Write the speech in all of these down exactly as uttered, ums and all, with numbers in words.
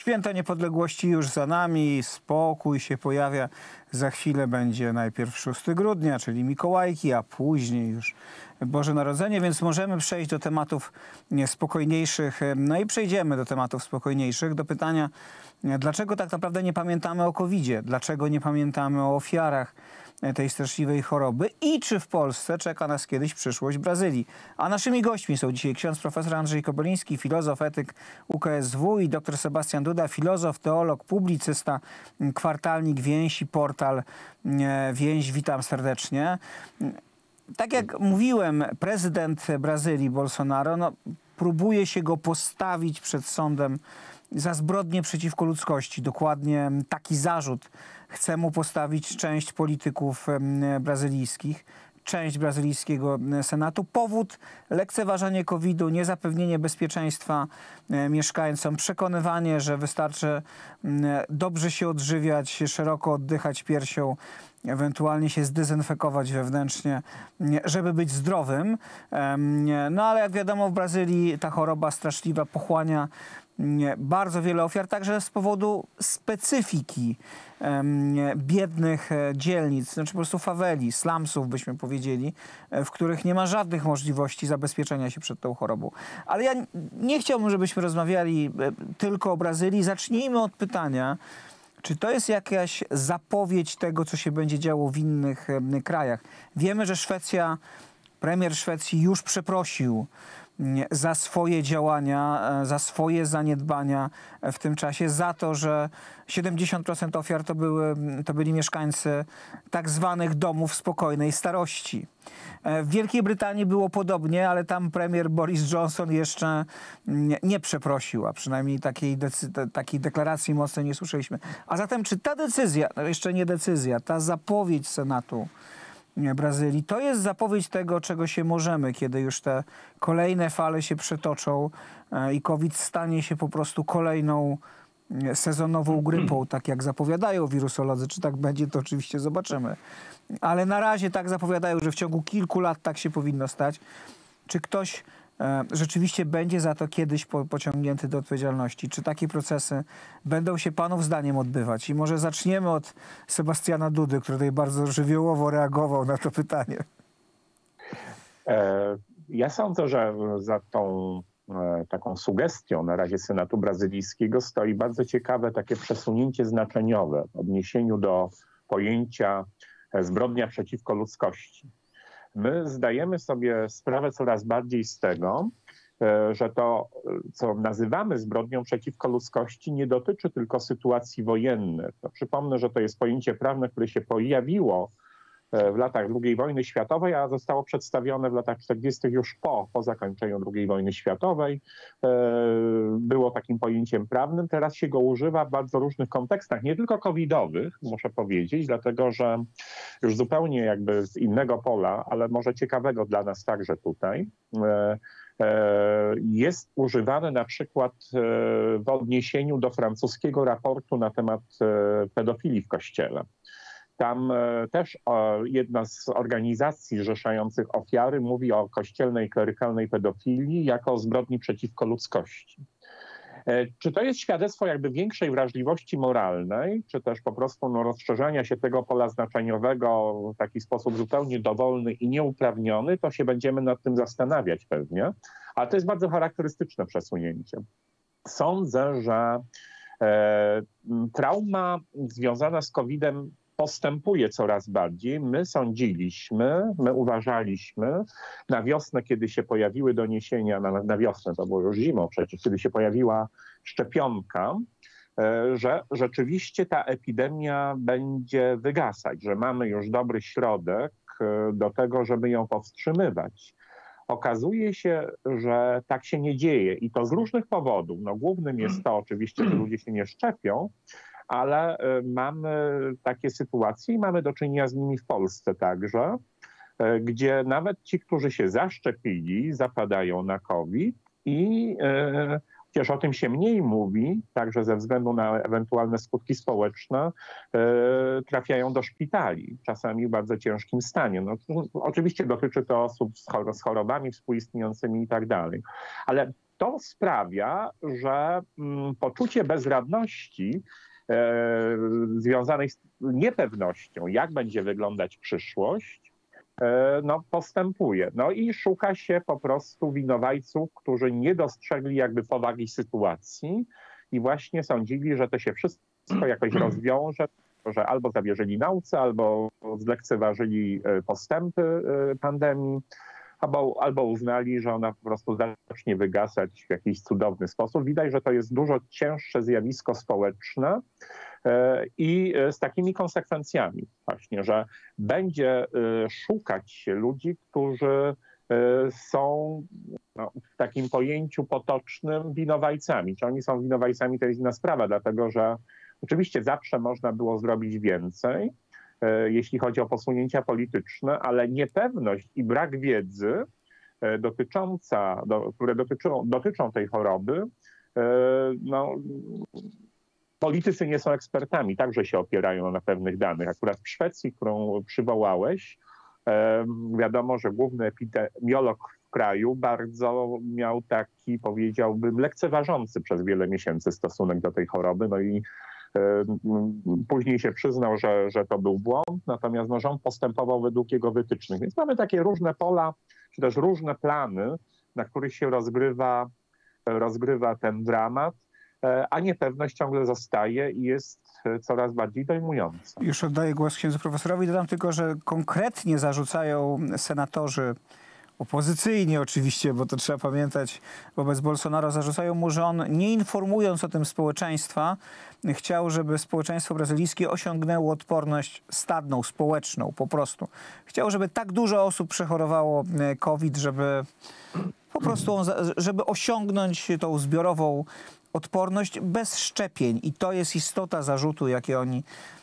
Święto Niepodległości już za nami, spokój się pojawia. Za chwilę będzie najpierw szóstego grudnia, czyli Mikołajki, a później już Boże Narodzenie, więc możemy przejść do tematów spokojniejszych. No i przejdziemy do tematów spokojniejszych, do pytania, dlaczego tak naprawdę nie pamiętamy o kowidzie, dlaczego nie pamiętamy o ofiarach tej straszliwej choroby i czy w Polsce czeka nas kiedyś przyszłość Brazylii. A naszymi gośćmi są dzisiaj ksiądz profesor Andrzej Koboliński, filozof, etyk U K S W i dr Sebastian Duda, filozof, teolog, publicysta, kwartalnik Więź i portal Więź. Witam serdecznie. Tak jak mówiłem, prezydent Brazylii Bolsonaro no, próbuje się go postawić przed sądem za zbrodnie przeciwko ludzkości. Dokładnie taki zarzut chce mu postawić część polityków brazylijskich, część brazylijskiego Senatu. Powód: lekceważenie kowida, niezapewnienie bezpieczeństwa mieszkańcom, przekonywanie, że wystarczy dobrze się odżywiać, szeroko oddychać piersią, ewentualnie się zdezynfekować wewnętrznie, żeby być zdrowym. No ale jak wiadomo, w Brazylii ta choroba straszliwa pochłania bardzo wiele ofiar, także z powodu specyfiki biednych dzielnic, znaczy po prostu faweli, slumsów byśmy powiedzieli, w których nie ma żadnych możliwości zabezpieczenia się przed tą chorobą. Ale ja nie chciałbym, żebyśmy rozmawiali tylko o Brazylii. Zacznijmy od pytania, czy to jest jakaś zapowiedź tego, co się będzie działo w innych krajach? Wiemy, że Szwecja, premier Szwecji już przeprosił za swoje działania, za swoje zaniedbania w tym czasie, za to, że siedemdziesiąt procent ofiar to, były, to byli mieszkańcy tak zwanych domów spokojnej starości. W Wielkiej Brytanii było podobnie, ale tam premier Boris Johnson jeszcze nie, nie przeprosił, a przynajmniej takiej, decy- takiej deklaracji mocnej nie słyszeliśmy. A zatem czy ta decyzja, no jeszcze nie decyzja, ta zapowiedź Senatu Brazylii, to jest zapowiedź tego, czego się możemy, kiedy już te kolejne fale się przetoczą i COVID stanie się po prostu kolejną sezonową grypą, tak jak zapowiadają wirusolodzy. Czy tak będzie, to oczywiście zobaczymy. Ale na razie tak zapowiadają, że w ciągu kilku lat tak się powinno stać. Czy ktoś e, rzeczywiście będzie za to kiedyś po, pociągnięty do odpowiedzialności? Czy takie procesy będą się panów zdaniem odbywać? I może zaczniemy od Sebastiana Dudy, który tutaj bardzo żywiołowo reagował na to pytanie. E, ja sądzę, że za tą e, taką sugestią na razie Senatu brazylijskiego stoi bardzo ciekawe takie przesunięcie znaczeniowe w odniesieniu do pojęcia zbrodnia przeciwko ludzkości. My zdajemy sobie sprawę coraz bardziej z tego, że to, co nazywamy zbrodnią przeciwko ludzkości, nie dotyczy tylko sytuacji wojennych. To przypomnę, że to jest pojęcie prawne, które się pojawiło w latach drugiej wojny światowej, a zostało przedstawione w latach czterdziestych już po, po zakończeniu drugiej wojny światowej. Było takim pojęciem prawnym. Teraz się go używa w bardzo różnych kontekstach, nie tylko covidowych, muszę powiedzieć, dlatego że już zupełnie jakby z innego pola, ale może ciekawego dla nas także tutaj, jest używane na przykład w odniesieniu do francuskiego raportu na temat pedofilii w Kościele. Tam też jedna z organizacji zrzeszających ofiary mówi o kościelnej i klerykalnej pedofilii jako o zbrodni przeciwko ludzkości. Czy to jest świadectwo jakby większej wrażliwości moralnej, czy też po prostu no, rozszerzania się tego pola znaczeniowego w taki sposób zupełnie dowolny i nieuprawniony, to się będziemy nad tym zastanawiać pewnie. Ale to jest bardzo charakterystyczne przesunięcie. Sądzę, że e, trauma związana z kowidem postępuje coraz bardziej. My sądziliśmy, my uważaliśmy na wiosnę, kiedy się pojawiły doniesienia, na, na wiosnę, to było już zimą przecież, kiedy się pojawiła szczepionka, że rzeczywiście ta epidemia będzie wygasać, że mamy już dobry środek do tego, żeby ją powstrzymywać. Okazuje się, że tak się nie dzieje i to z różnych powodów. No, głównym jest to oczywiście, że ludzie się nie szczepią, ale mamy takie sytuacje i mamy do czynienia z nimi w Polsce także, gdzie nawet ci, którzy się zaszczepili, zapadają na COVID i Przecież o tym się mniej mówi, także ze względu na ewentualne skutki społeczne e, trafiają do szpitali, czasami w bardzo ciężkim stanie. No, oczywiście dotyczy to osób z, chor z chorobami współistniejącymi i tak dalej. Ale to sprawia, że mm, poczucie bezradności e, związanej z niepewnością, jak będzie wyglądać przyszłość, no, postępuje. No i szuka się po prostu winowajców, którzy nie dostrzegli jakby powagi sytuacji i właśnie sądzili, że to się wszystko jakoś rozwiąże, że albo zawierzyli nauce, albo zlekceważyli postępy pandemii, albo, albo uznali, że ona po prostu zacznie wygasać w jakiś cudowny sposób. Widać, że to jest dużo cięższe zjawisko społeczne, i z takimi konsekwencjami właśnie, że będzie szukać się ludzi, którzy są no, w takim pojęciu potocznym winowajcami. Czy oni są winowajcami, to jest inna sprawa, dlatego że oczywiście zawsze można było zrobić więcej, jeśli chodzi o posunięcia polityczne, ale niepewność i brak wiedzy dotycząca, do, które dotyczą, dotyczą tej choroby, no, politycy nie są ekspertami, także się opierają na pewnych danych. Akurat w Szwecji, którą przywołałeś, wiadomo, że główny epidemiolog w kraju bardzo miał taki, powiedziałbym, lekceważący przez wiele miesięcy stosunek do tej choroby. No i później się przyznał, że, że to był błąd, natomiast no, rząd postępował według jego wytycznych. Więc mamy takie różne pola, czy też różne plany, na których się rozgrywa, rozgrywa ten dramat, a niepewność ciągle zostaje i jest coraz bardziej dojmująca. Już oddaję głos księdzu profesorowi. Dodam tylko, że konkretnie zarzucają senatorzy, opozycyjni oczywiście, bo to trzeba pamiętać, wobec Bolsonaro, zarzucają mu, że on, nie informując o tym społeczeństwa, chciał, żeby społeczeństwo brazylijskie osiągnęło odporność stadną, społeczną po prostu. Chciał, żeby tak dużo osób przechorowało COVID, żeby po prostu on, żeby osiągnąć tą zbiorową odporność bez szczepień. I to jest istota zarzutu, jakie oni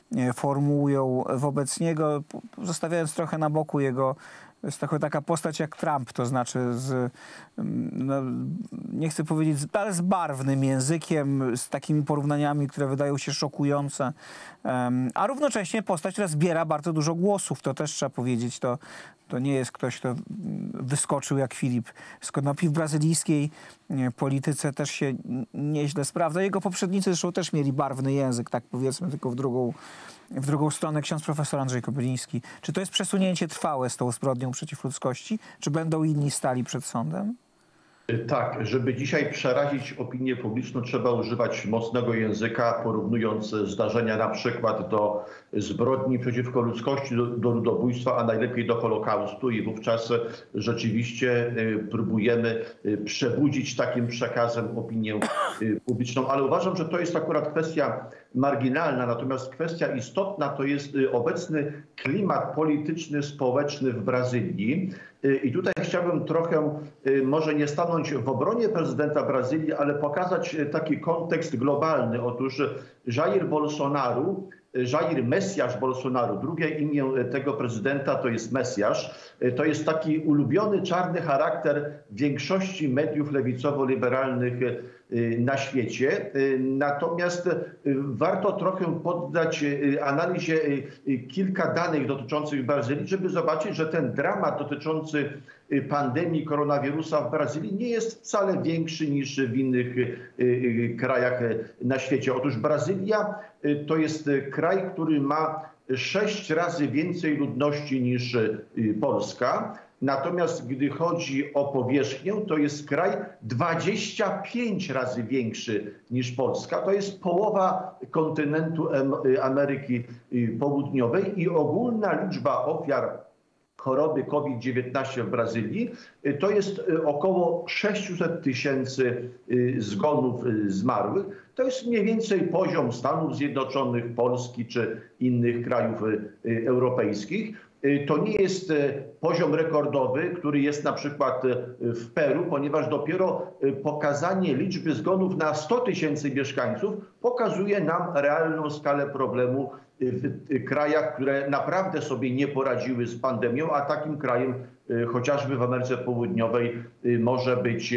formułują wobec niego, zostawiając trochę na boku jego, jest taka, taka postać jak Trump, to znaczy z, no, nie chcę powiedzieć, ale z barwnym językiem, z takimi porównaniami, które wydają się szokujące, um, a równocześnie postać, która zbiera bardzo dużo głosów, to też trzeba powiedzieć, to, to nie jest ktoś, kto wyskoczył jak Filip z konopi. W brazylijskiej polityce też się nieźle sprawdza. Jego poprzednicy zresztą też mieli barwny język, tak powiedzmy, tylko w drugą, w drugą stronę. Ksiądz profesor Andrzej Kobyliński. Czy to jest przesunięcie trwałe z tą zbrodnią przeciw ludzkości? Czy będą inni stali przed sądem? Tak, żeby dzisiaj przerazić opinię publiczną, trzeba używać mocnego języka, porównując zdarzenia na przykład do zbrodni przeciwko ludzkości, do, do ludobójstwa, a najlepiej do Holokaustu, i wówczas rzeczywiście próbujemy przebudzić takim przekazem opinię publiczną. Ale uważam, że to jest akurat kwestia marginalna, natomiast kwestia istotna to jest obecny klimat polityczny, społeczny w Brazylii. I tutaj chciałbym trochę, może nie stanąć w obronie prezydenta Brazylii, ale pokazać taki kontekst globalny. Otóż Jair Bolsonaro, Jair Mesjasz Bolsonaro, drugie imię tego prezydenta to jest Mesjasz. To jest taki ulubiony czarny charakter większości mediów lewicowo-liberalnych na świecie. Natomiast warto trochę poddać analizie kilka danych dotyczących Brazylii, żeby zobaczyć, że ten dramat dotyczący pandemii koronawirusa w Brazylii nie jest wcale większy niż w innych krajach na świecie. Otóż Brazylia to jest kraj, który ma sześć razy więcej ludności niż Polska. Natomiast gdy chodzi o powierzchnię, to jest kraj dwadzieścia pięć razy większy niż Polska. To jest połowa kontynentu Ameryki Południowej i ogólna liczba ofiar choroby COVID dziewiętnaście w Brazylii to jest około sześćset tysięcy zgonów zmarłych. To jest mniej więcej poziom Stanów Zjednoczonych, Polski czy innych krajów europejskich. To nie jest poziom rekordowy, który jest na przykład w Peru, ponieważ dopiero pokazanie liczby zgonów na sto tysięcy mieszkańców pokazuje nam realną skalę problemu w krajach, które naprawdę sobie nie poradziły z pandemią, a takim krajem chociażby w Ameryce Południowej może być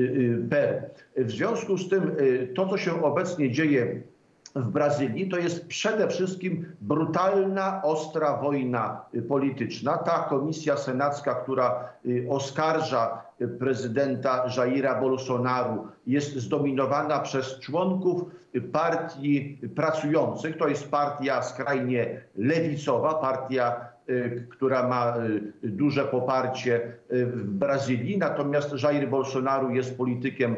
Peru. W związku z tym to, co się obecnie dzieje w Brazylii, to jest przede wszystkim brutalna, ostra wojna polityczna. Ta komisja senacka, która oskarża prezydenta Jaira Bolsonaru, jest zdominowana przez członków partii pracujących. To jest partia skrajnie lewicowa, partia, która ma duże poparcie w Brazylii. Natomiast Jair Bolsonaro jest politykiem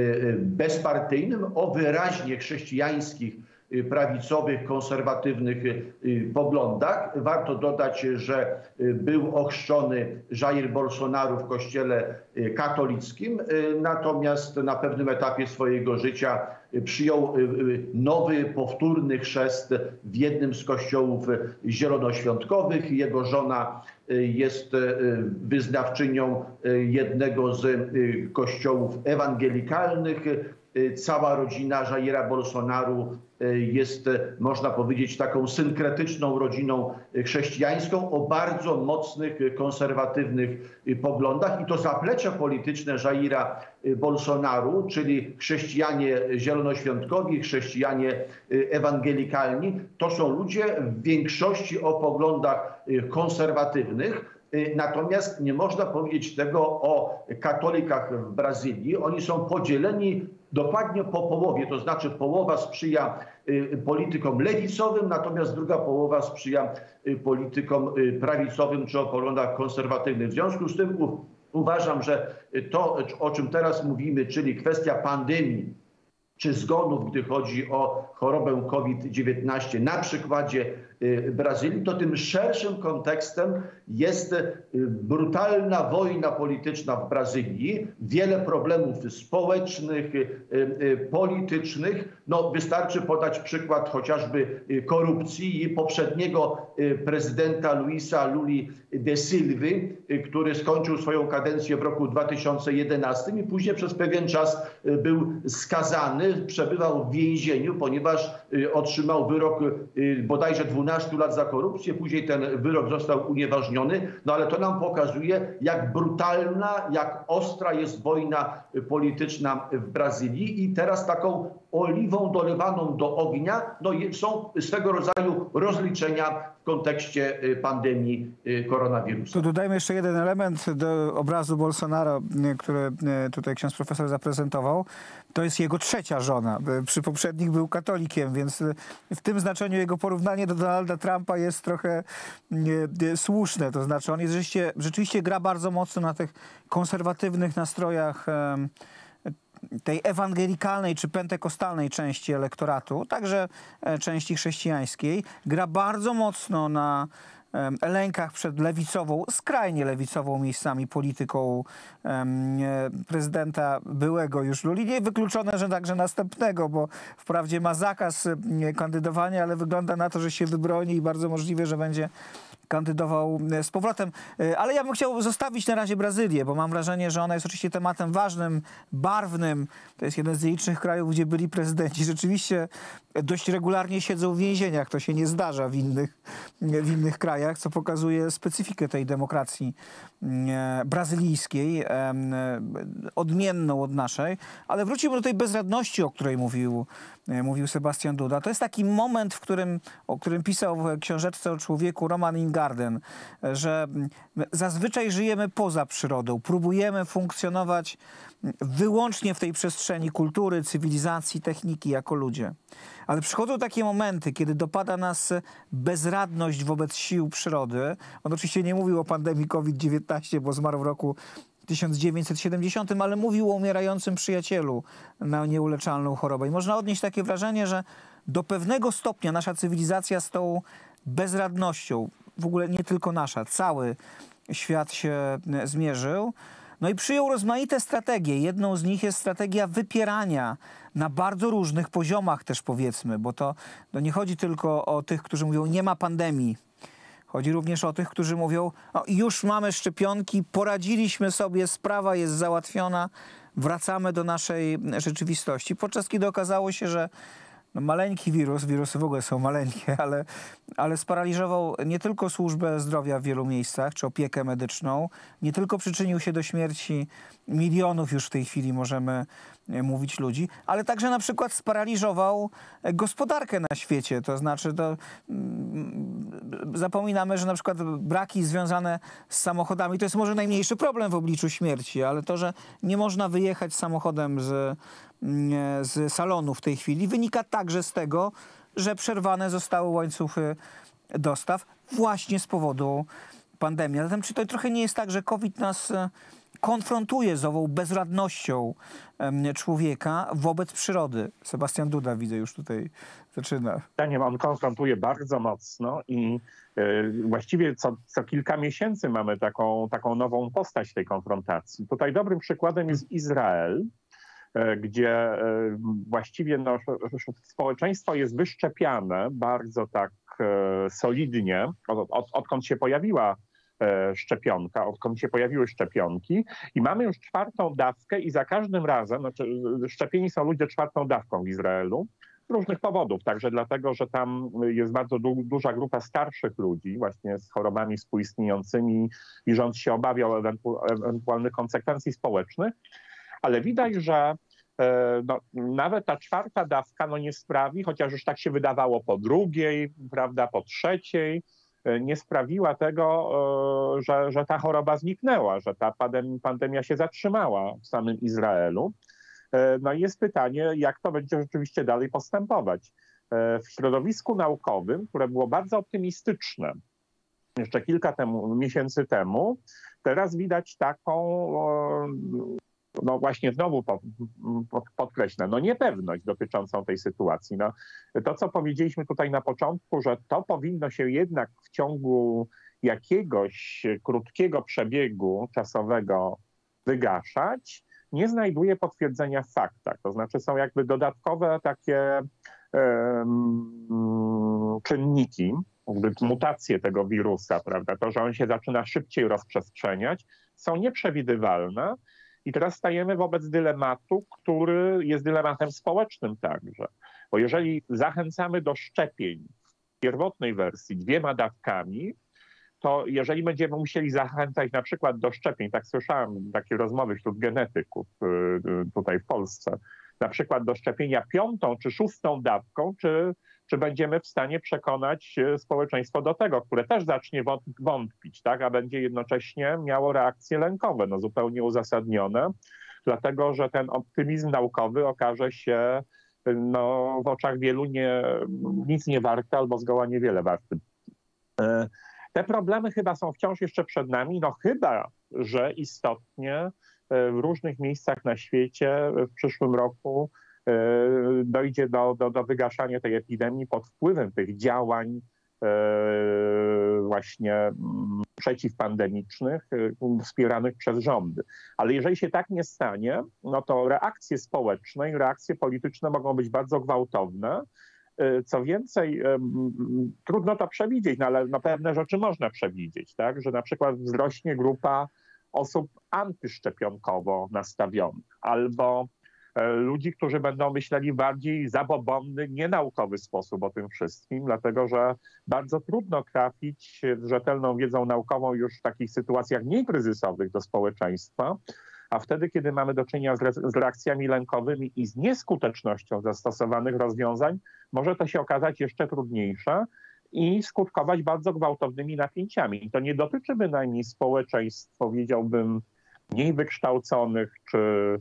bezpartyjnym o wyraźnie chrześcijańskich, prawicowych, konserwatywnych poglądach. Warto dodać, że był ochrzczony Jair Bolsonaro w kościele katolickim, natomiast na pewnym etapie swojego życia przyjął nowy, powtórny chrzest w jednym z kościołów zielonoświątkowych. Jego żona jest wyznawczynią jednego z kościołów ewangelikalnych. Cała rodzina Jaira Bolsonaro jest, można powiedzieć, taką synkretyczną rodziną chrześcijańską o bardzo mocnych, konserwatywnych poglądach. I to zaplecze polityczne Jaira Bolsonaro, czyli chrześcijanie zielonoświątkowi, chrześcijanie ewangelikalni, to są ludzie w większości o poglądach konserwatywnych. Natomiast nie można powiedzieć tego o katolikach w Brazylii. Oni są podzieleni dokładnie po połowie, to znaczy połowa sprzyja politykom lewicowym, natomiast druga połowa sprzyja politykom prawicowym czy o poglądach konserwatywnych. W związku z tym uważam, że to, o czym teraz mówimy, czyli kwestia pandemii czy zgonów, gdy chodzi o chorobę COVID dziewiętnaście na przykładzie Brazylii, to tym szerszym kontekstem jest brutalna wojna polityczna w Brazylii, wiele problemów społecznych, politycznych. No, wystarczy podać przykład chociażby korupcji i poprzedniego prezydenta Luisa Luli de Silvy, który skończył swoją kadencję w roku dwa tysiące jedenastym i później przez pewien czas był skazany, przebywał w więzieniu, ponieważ otrzymał wyrok bodajże dwunastu lat za korupcję. Później ten wyrok został unieważniony. No ale to nam pokazuje, jak brutalna, jak ostra jest wojna polityczna w Brazylii. I teraz taką oliwą dolewaną do ognia no, są swego rodzaju rozliczenia w kontekście pandemii koronawirusa. Tu dodajmy jeszcze jeden element do obrazu Bolsonaro, który tutaj ksiądz profesor zaprezentował. To jest jego trzecia żona. Przy poprzednich był katolikiem, więc w tym znaczeniu jego porównanie do Donalda Trumpa jest trochę słuszne. To znaczy on jest rzeczywiście, rzeczywiście gra bardzo mocno na tych konserwatywnych nastrojach tej ewangelikalnej czy pentekostalnej części elektoratu, także części chrześcijańskiej. Gra bardzo mocno na lękach przed lewicową, skrajnie lewicową miejscami polityką prezydenta byłego już Luli. Nie wykluczone, że także następnego, bo wprawdzie ma zakaz kandydowania, ale wygląda na to, że się wybroni i bardzo możliwe, że będzie kandydował z powrotem. Ale ja bym chciał zostawić na razie Brazylię, bo mam wrażenie, że ona jest oczywiście tematem ważnym, barwnym. To jest jeden z licznych krajów, gdzie byli prezydenci rzeczywiście dość regularnie siedzą w więzieniach. To się nie zdarza w innych, w innych krajach, co pokazuje specyfikę tej demokracji brazylijskiej, odmienną od naszej. Ale wrócimy do tej bezradności, o której mówił, mówił Sebastian Duda. To jest taki moment, w którym, o którym pisał w książeczce o człowieku Roman Ingarden, że zazwyczaj żyjemy poza przyrodą, próbujemy funkcjonować wyłącznie w tej przestrzeni kultury, cywilizacji, techniki jako ludzie. Ale przychodzą takie momenty, kiedy dopada nas bezradność wobec sił przyrody. On oczywiście nie mówił o pandemii COVID dziewiętnaście, bo zmarł w roku tysiąc dziewięćset siedemdziesiątym, ale mówił o umierającym przyjacielu na nieuleczalną chorobę. I można odnieść takie wrażenie, że do pewnego stopnia nasza cywilizacja z tą bezradnością, w ogóle nie tylko nasza, cały świat się zmierzył. No i przyjął rozmaite strategie. Jedną z nich jest strategia wypierania na bardzo różnych poziomach też, powiedzmy, bo to, to nie chodzi tylko o tych, którzy mówią, nie ma pandemii. Chodzi również o tych, którzy mówią, no, już mamy szczepionki, poradziliśmy sobie, sprawa jest załatwiona, wracamy do naszej rzeczywistości. Podczas kiedy okazało się, że no, maleńki wirus, wirusy w ogóle są maleńkie, ale, ale sparaliżował nie tylko służbę zdrowia w wielu miejscach, czy opiekę medyczną, nie tylko przyczynił się do śmierci milionów już w tej chwili możemy mówić ludzi, ale także na przykład sparaliżował gospodarkę na świecie. To znaczy, to, mm, zapominamy, że na przykład braki związane z samochodami to jest może najmniejszy problem w obliczu śmierci, ale to, że nie można wyjechać samochodem z, z salonu w tej chwili, wynika także z tego, że przerwane zostały łańcuchy dostaw właśnie z powodu pandemii. A zatem czy to trochę nie jest tak, że COVID nas konfrontuje z ową bezradnością człowieka wobec przyrody? Sebastian Duda, widzę, już tutaj zaczyna. Zdaniem on konfrontuje bardzo mocno i y, właściwie co, co kilka miesięcy mamy taką, taką nową postać tej konfrontacji. Tutaj dobrym przykładem jest Izrael, y, gdzie y, właściwie no, społeczeństwo jest wyszczepiane bardzo tak y, solidnie, od, od, odkąd się pojawiła szczepionka, odkąd się pojawiły szczepionki i mamy już czwartą dawkę i za każdym razem, znaczy szczepieni są ludzie czwartą dawką w Izraelu z różnych powodów, także dlatego, że tam jest bardzo du duża grupa starszych ludzi właśnie z chorobami współistniejącymi i rząd się obawiał ewentu ewentualnych konsekwencji społecznych, ale widać, że e, no, nawet ta czwarta dawka no, nie sprawi, chociaż już tak się wydawało po drugiej, prawda, po trzeciej, nie sprawiła tego, że, że ta choroba zniknęła, że ta pandemia się zatrzymała w samym Izraelu. No i jest pytanie, jak to będzie rzeczywiście dalej postępować. W środowisku naukowym, które było bardzo optymistyczne jeszcze kilka temu, miesięcy temu, teraz widać taką, no właśnie znowu podkreślę, no niepewność dotyczącą tej sytuacji. No, to, co powiedzieliśmy tutaj na początku, że to powinno się jednak w ciągu jakiegoś krótkiego przebiegu czasowego wygaszać, nie znajduje potwierdzenia w faktach. To znaczy są jakby dodatkowe takie um, czynniki, jakby mutacje tego wirusa, prawda? To, że on się zaczyna szybciej rozprzestrzeniać, są nieprzewidywalne. I teraz stajemy wobec dylematu, który jest dylematem społecznym także. Bo jeżeli zachęcamy do szczepień w pierwotnej wersji dwiema dawkami, to jeżeli będziemy musieli zachęcać na przykład do szczepień, tak słyszałem takie rozmowy wśród genetyków tutaj w Polsce, na przykład do szczepienia piątą czy szóstą dawką, czy, czy będziemy w stanie przekonać społeczeństwo do tego, które też zacznie wątpić, tak, a będzie jednocześnie miało reakcje lękowe, no zupełnie uzasadnione, dlatego że ten optymizm naukowy okaże się no, w oczach wielu nie, nic nie warty albo zgoła niewiele warty. Te problemy chyba są wciąż jeszcze przed nami, no chyba że istotnie w różnych miejscach na świecie w przyszłym roku dojdzie do, do, do wygaszania tej epidemii pod wpływem tych działań właśnie przeciwpandemicznych wspieranych przez rządy. Ale jeżeli się tak nie stanie, no to reakcje społeczne i reakcje polityczne mogą być bardzo gwałtowne. Co więcej, trudno to przewidzieć, no ale no pewne rzeczy można przewidzieć, tak? Że na przykład wzrośnie grupa osób antyszczepionkowo nastawionych albo ludzi, którzy będą myśleli w bardziej zabobonny, nienaukowy sposób o tym wszystkim, dlatego że bardzo trudno trafić z rzetelną wiedzą naukową już w takich sytuacjach mniej kryzysowych do społeczeństwa, a wtedy, kiedy mamy do czynienia z, re z reakcjami lękowymi i z nieskutecznością zastosowanych rozwiązań, może to się okazać jeszcze trudniejsze i skutkować bardzo gwałtownymi napięciami. I to nie dotyczy bynajmniej społeczeństw, powiedziałbym, mniej wykształconych czy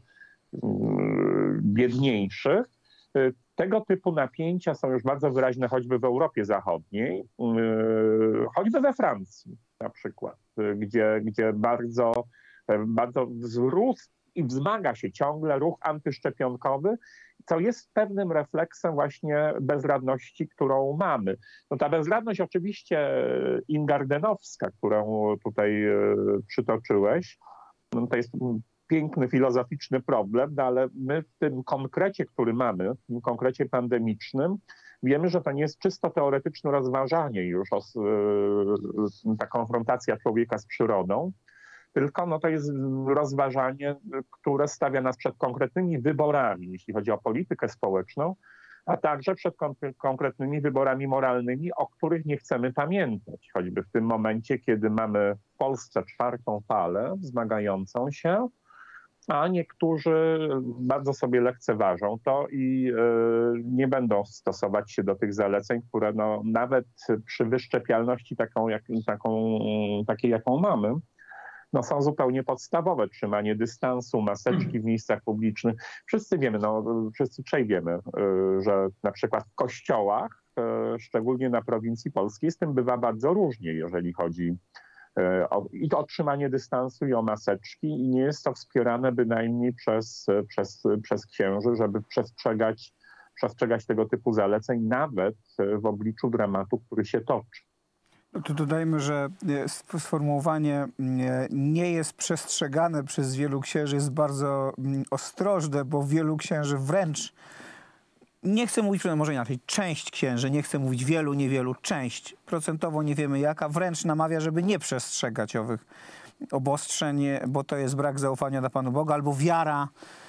biedniejszych. Tego typu napięcia są już bardzo wyraźne choćby w Europie Zachodniej, choćby we Francji na przykład, gdzie, gdzie bardzo, bardzo wzrósł i wzmaga się ciągle ruch antyszczepionkowy, co jest pewnym refleksem właśnie bezradności, którą mamy. No ta bezradność oczywiście ingardenowska, którą tutaj przytoczyłeś, no to jest piękny, filozoficzny problem, no ale my w tym konkrecie, który mamy, w tym konkrecie pandemicznym, wiemy, że to nie jest czysto teoretyczne rozważanie już, o, ta konfrontacja człowieka z przyrodą, tylko no, to jest rozważanie, które stawia nas przed konkretnymi wyborami, jeśli chodzi o politykę społeczną, a także przed konkretnymi wyborami moralnymi, o których nie chcemy pamiętać. Choćby w tym momencie, kiedy mamy w Polsce czwartą falę wzmagającą się, a niektórzy bardzo sobie lekceważą to i nie będą stosować się do tych zaleceń, które no, nawet przy wyszczepialności taką, jak, taką, takiej, jaką mamy, no, są zupełnie podstawowe. Trzymanie dystansu, maseczki w miejscach publicznych. Wszyscy wiemy, no, wszyscy trzej wiemy, że na przykład w kościołach, szczególnie na prowincji polskiej, z tym bywa bardzo różnie, jeżeli chodzi o, i o trzymanie dystansu, i o maseczki, i nie jest to wspierane bynajmniej przez, przez, przez księży, żeby przestrzegać, przestrzegać tego typu zaleceń, nawet w obliczu dramatu, który się toczy. Tu dodajmy, że sformułowanie nie jest przestrzegane przez wielu księży jest bardzo ostrożne, bo wielu księży wręcz, nie chcę mówić, może inaczej, część księży, nie chcę mówić wielu, niewielu, część, procentowo nie wiemy jaka, wręcz namawia, żeby nie przestrzegać owych obostrzeń, bo to jest brak zaufania do Panu Boga albo wiara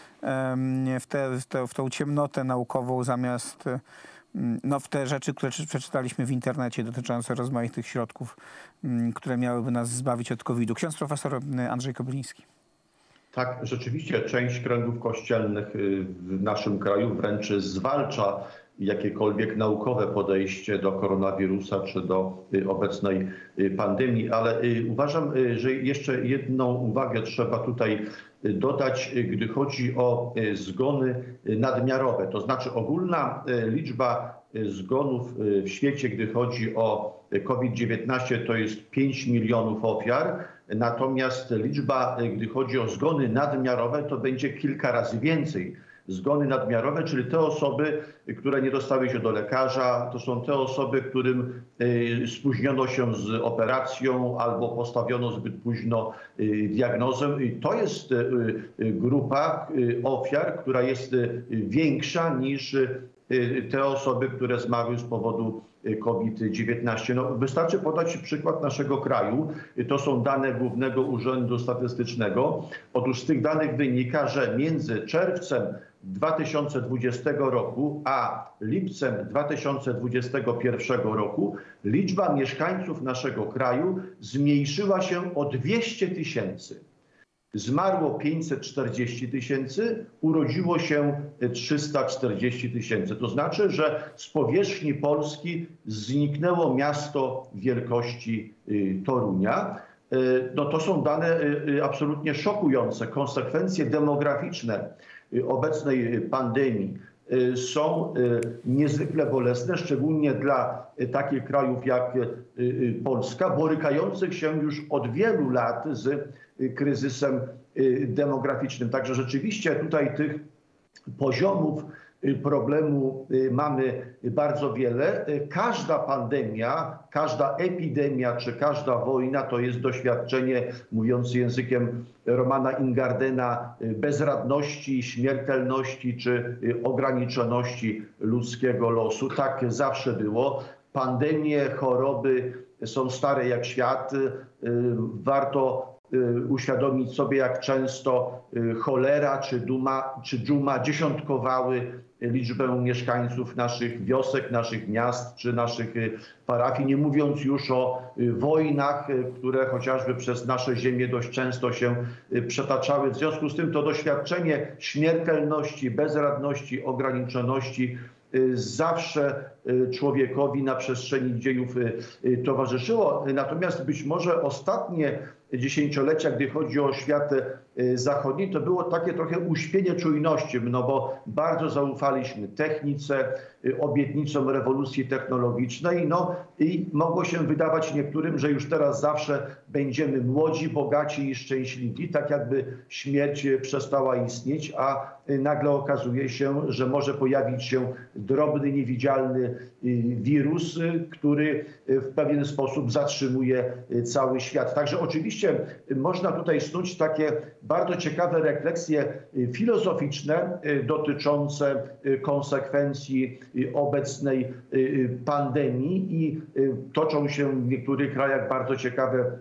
w, te, w, te, w tą ciemnotę naukową zamiast no, w te rzeczy, które przeczytaliśmy w internecie dotyczące rozmaitych środków, które miałyby nas zbawić od kowida. Ksiądz profesor Andrzej Kobyliński. Tak, rzeczywiście część kręgów kościelnych w naszym kraju wręcz zwalcza jakiekolwiek naukowe podejście do koronawirusa czy do obecnej pandemii, ale uważam, że jeszcze jedną uwagę trzeba tutaj dodać, gdy chodzi o zgony nadmiarowe. To znaczy ogólna liczba zgonów w świecie, gdy chodzi o COVID dziewiętnaście, to jest pięć milionów ofiar. Natomiast liczba, gdy chodzi o zgony nadmiarowe, to będzie kilka razy więcej. Zgony nadmiarowe, czyli te osoby, które nie dostały się do lekarza, to są te osoby, którym spóźniono się z operacją albo postawiono zbyt późno diagnozę. I to jest grupa ofiar, która jest większa niż te osoby, które zmarły z powodu COVID dziewiętnaście. No, wystarczy podać przykład naszego kraju. To są dane Głównego Urzędu Statystycznego. Otóż z tych danych wynika, że między czerwcem dwa tysiące dwudziestego roku a lipcem dwa tysiące dwudziestego pierwszego roku liczba mieszkańców naszego kraju zmniejszyła się o dwieście tysięcy. Zmarło pięćset czterdzieści tysięcy, urodziło się trzysta czterdzieści tysięcy. To znaczy, że z powierzchni Polski zniknęło miasto wielkości Torunia. No to są dane absolutnie szokujące. Konsekwencje demograficzne obecnej pandemii są niezwykle bolesne, szczególnie dla takich krajów jak Polska, borykających się już od wielu lat z kryzysem demograficznym. Także rzeczywiście tutaj tych poziomów problemu mamy bardzo wiele. Każda pandemia, każda epidemia czy każda wojna to jest doświadczenie, mówiąc językiem Romana Ingardena, bezradności, śmiertelności czy ograniczoności ludzkiego losu. Tak zawsze było. Pandemie, choroby są stare jak świat. Warto uświadomić sobie, jak często cholera czy, duma, czy dżuma dziesiątkowały liczbę mieszkańców naszych wiosek, naszych miast czy naszych parafii, nie mówiąc już o wojnach, które chociażby przez nasze ziemię dość często się przetaczały. W związku z tym to doświadczenie śmiertelności, bezradności, ograniczoności zawsze człowiekowi na przestrzeni dziejów towarzyszyło. Natomiast być może ostatnie dziesięciolecia, gdy chodzi o świat zachodni, to było takie trochę uśpienie czujności, no bo bardzo zaufaliśmy technice, obietnicom rewolucji technologicznej, no i mogło się wydawać niektórym, że już teraz zawsze będziemy młodzi, bogaci i szczęśliwi, tak jakby śmierć przestała istnieć, a nagle okazuje się, że może pojawić się drobny, niewidzialny wirus, który w pewien sposób zatrzymuje cały świat. Także oczywiście można tutaj snuć takie bardzo ciekawe refleksje filozoficzne dotyczące konsekwencji obecnej pandemii i toczą się w niektórych krajach bardzo ciekawe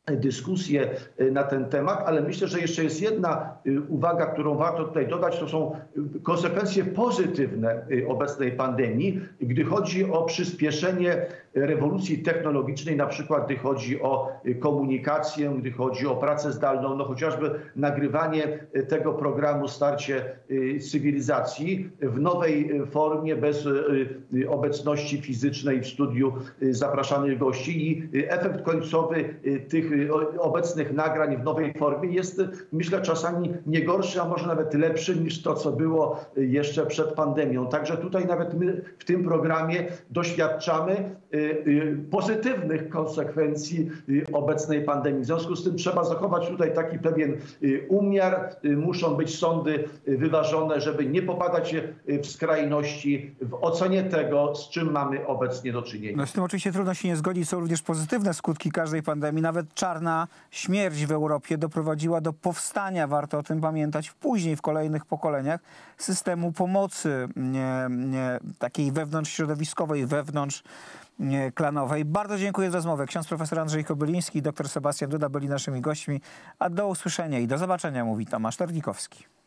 dyskusję na ten temat, ale myślę, że jeszcze jest jedna uwaga, którą warto tutaj dodać, to są konsekwencje pozytywne obecnej pandemii, gdy chodzi o przyspieszenie rewolucji technologicznej, na przykład gdy chodzi o komunikację, gdy chodzi o pracę zdalną, no chociażby nagrywanie tego programu Starcie Cywilizacji w nowej formie, bez obecności fizycznej w studiu zapraszanych gości i efekt końcowy tych obecnych nagrań w nowej formie jest, myślę, czasami nie gorszy, a może nawet lepszy niż to, co było jeszcze przed pandemią. Także tutaj nawet my w tym programie doświadczamy pozytywnych konsekwencji obecnej pandemii. W związku z tym trzeba zachować tutaj taki pewien umiar. Muszą być sądy wyważone, żeby nie popadać w skrajności w ocenie tego, z czym mamy obecnie do czynienia. No z tym oczywiście trudno się nie zgodzić. Są również pozytywne skutki każdej pandemii. Nawet czarna śmierć w Europie doprowadziła do powstania, warto o tym pamiętać, później w kolejnych pokoleniach systemu pomocy nie, nie, takiej wewnątrzśrodowiskowej, wewnątrz klanowej. Bardzo dziękuję za rozmowę. Ksiądz profesor Andrzej Kobyliński i dr Sebastian Duda byli naszymi gośćmi. A do usłyszenia i do zobaczenia, mówi Tomasz Torwikowski.